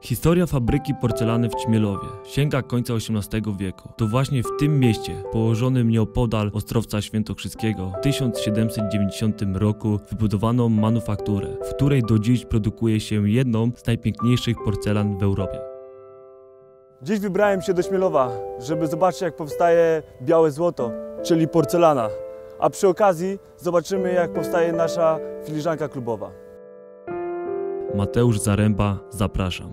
Historia fabryki porcelany w Ćmielowie sięga końca XVIII wieku. To właśnie w tym mieście, położonym nieopodal Ostrowca Świętokrzyskiego, w 1790 roku wybudowano manufakturę, w której do dziś produkuje się jedną z najpiękniejszych porcelan w Europie. Dziś wybrałem się do Ćmielowa, żeby zobaczyć, jak powstaje białe złoto, czyli porcelana. A przy okazji zobaczymy, jak powstaje nasza filiżanka klubowa. Mateusz Zaręba, zapraszam.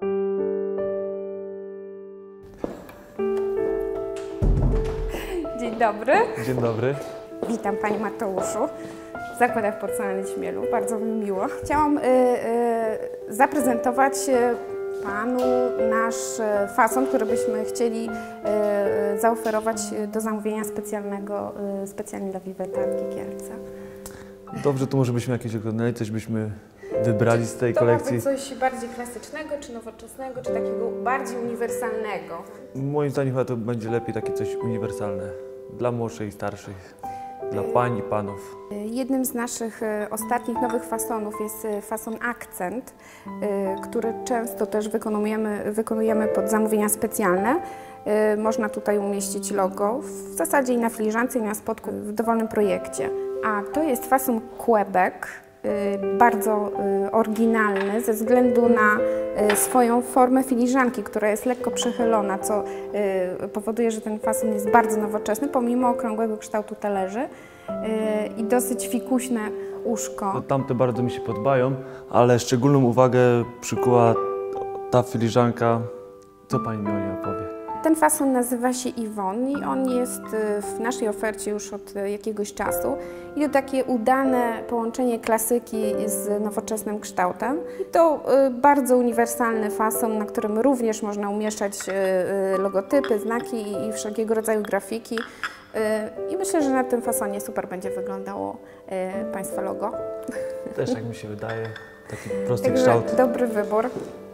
Dzień dobry. Dzień dobry. Witam Panie Mateuszu w Zakładach Porcelany Ćmielów. Bardzo mi miło. Chciałam zaprezentować Panu nasz fason, który byśmy chcieli zaoferować do zamówienia specjalnego, specjalnie dla Wiwetarki Kielce. Dobrze, to może byśmy jakieś oglądali, coś byśmy wybrali z tej kolekcji. To ma być coś bardziej klasycznego, czy nowoczesnego, czy takiego bardziej uniwersalnego? Moim zdaniem chyba to będzie lepiej takie coś uniwersalne. Dla młodszych i starszych, dla pań i panów. Jednym z naszych ostatnich nowych fasonów jest fason Akcent, który często też wykonujemy pod zamówienia specjalne. Można tutaj umieścić logo, w zasadzie i na filiżance, i na spodku w dowolnym projekcie. A to jest fason Quebec, bardzo oryginalny ze względu na swoją formę filiżanki, która jest lekko przechylona, co powoduje, że ten fason jest bardzo nowoczesny, pomimo okrągłego kształtu talerzy i dosyć fikuśne uszko. No, tamte bardzo mi się podobają, ale szczególną uwagę przykuła ta filiżanka. Co Pani mi o niej opowie? Ten fason nazywa się Yvonne i on jest w naszej ofercie już od jakiegoś czasu. I to takie udane połączenie klasyki z nowoczesnym kształtem. I to bardzo uniwersalny fason, na którym również można umieszczać logotypy, znaki i wszelkiego rodzaju grafiki. I myślę, że na tym fasonie super będzie wyglądało Państwa logo. Też tak mi się wydaje, taki prosty Także kształt. Dobry wybór.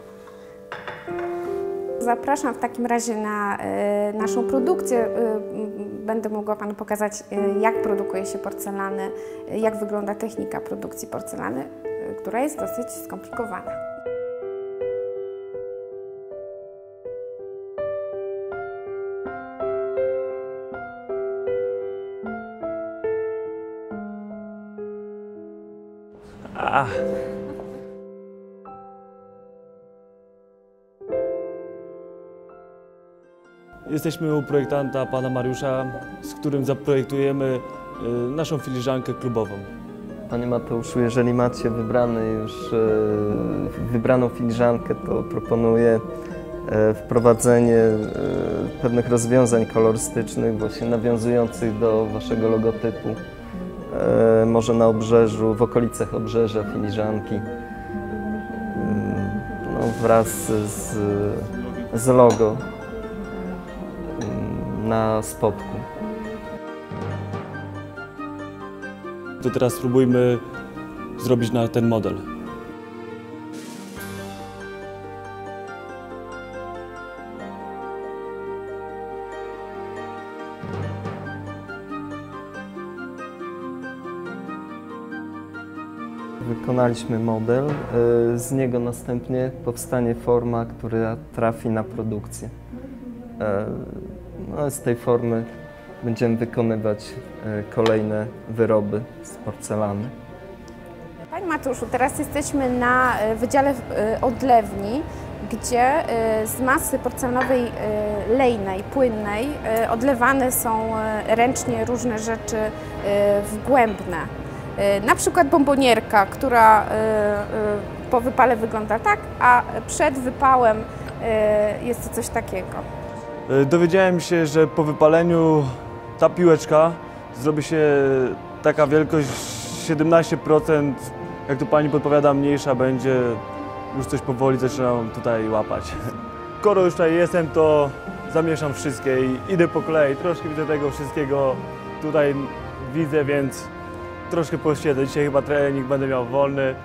Zapraszam w takim razie na naszą produkcję. Będę mogła Panu pokazać, jak produkuje się porcelany, jak wygląda technika produkcji porcelany, która jest dosyć skomplikowana. Jesteśmy u projektanta, pana Mariusza, z którym zaprojektujemy naszą filiżankę klubową. Panie Mateuszu, jeżeli macie wybraną filiżankę, to proponuję wprowadzenie pewnych rozwiązań kolorystycznych, właśnie nawiązujących do waszego logotypu. Może na obrzeżu, w okolicach obrzeża filiżanki, no, wraz z logo na spodku. To teraz spróbujmy zrobić na ten model. Wykonaliśmy model, z niego następnie powstanie forma, która trafi na produkcję. No, z tej formy będziemy wykonywać kolejne wyroby z porcelany. Panie Mateuszu, teraz jesteśmy na Wydziale Odlewni, gdzie z masy porcelanowej lejnej, płynnej odlewane są ręcznie różne rzeczy wgłębne. Na przykład bombonierka, która po wypale wygląda tak, a przed wypałem jest to coś takiego. Dowiedziałem się, że po wypaleniu ta piłeczka zrobi się taka wielkość 17%, jak tu pani podpowiada, mniejsza będzie. Już coś powoli zaczynam tutaj łapać. Skoro już tutaj jestem, to zamieszam wszystkie i idę po kolei. Troszkę widzę tego wszystkiego tutaj widzę, więc troszkę posiedzę. Dzisiaj chyba trening będę miał wolny.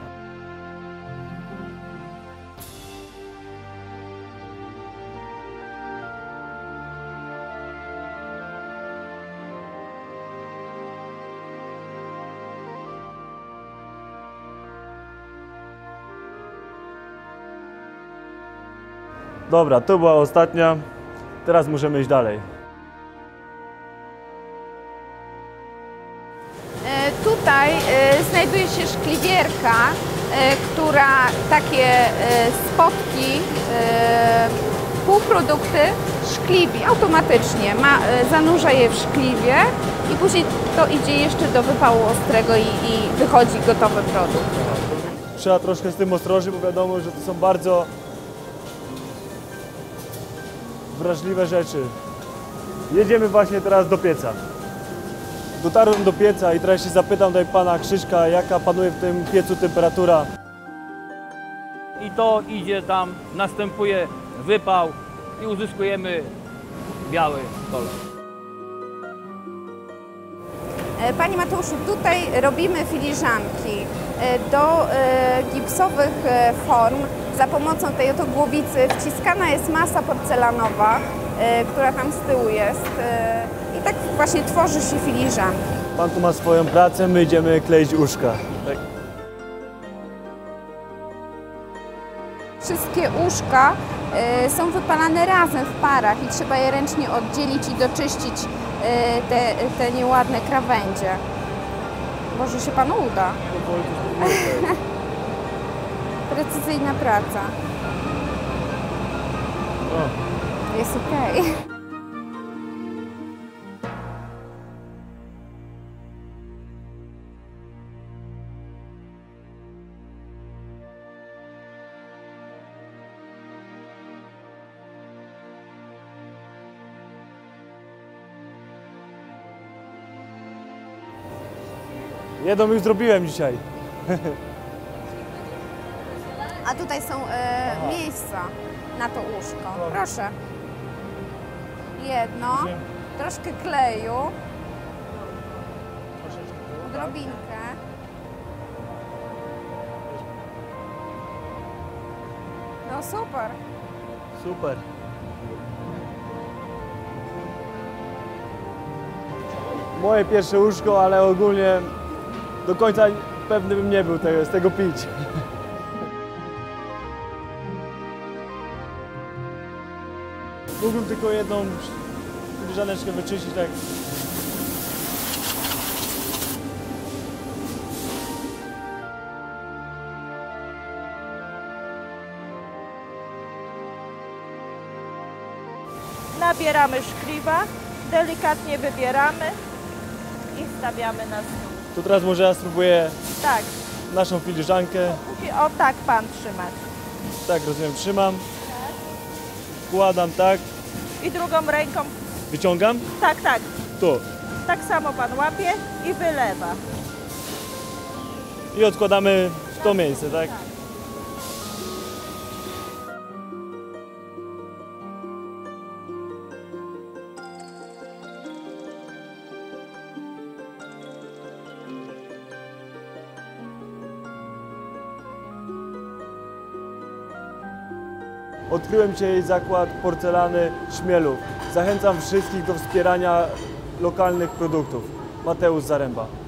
Dobra, to była ostatnia. Teraz możemy iść dalej. Tutaj znajduje się szkliwierka, która takie spotki, półprodukty szkliwi automatycznie. Zanurza je w szkliwie i później to idzie jeszcze do wypału ostrego i wychodzi gotowy produkt. Trzeba troszkę z tym ostrożnie, bo wiadomo, że to są bardzo wrażliwe rzeczy. Jedziemy właśnie teraz do pieca. Dotarłem do pieca i teraz się zapytam tutaj pana Krzyśka, jaka panuje w tym piecu temperatura. I to idzie tam, następuje wypał i uzyskujemy biały kolor. Panie Mateuszu, tutaj robimy filiżanki do gipsowych form. Za pomocą tej oto głowicy wciskana jest masa porcelanowa, która tam z tyłu jest i tak właśnie tworzy się filiżanki. Pan tu ma swoją pracę, my idziemy kleić uszka. Tak. Wszystkie uszka są wypalane razem w parach i trzeba je ręcznie oddzielić i doczyścić te nieładne krawędzie. Może się panu uda. Precyzyjna praca. Jest okej. Jedną już zrobiłem dzisiaj. A tutaj są miejsca na to łóżko. Proszę. Jedno, troszkę kleju, odrobinkę. No super. Super. Moje pierwsze łóżko, ale ogólnie do końca pewny bym nie był z tego pić. Mógłbym tylko jedną filiżaneczkę wyczyścić, tak. Nabieramy szkliwa, delikatnie wybieramy i stawiamy na stół. To teraz może ja spróbuję Tak, naszą filiżankę. musi o tak pan trzymać. Tak, rozumiem, trzymam. Wkładam tak, I drugą ręką, wyciągam. tak, tak. Tu. Tak samo pan łapie i wylewa. I odkładamy w to miejsce, tak? Odkryłem dzisiaj zakład porcelany Śmielów. Zachęcam wszystkich do wspierania lokalnych produktów. Mateusz Zaręba.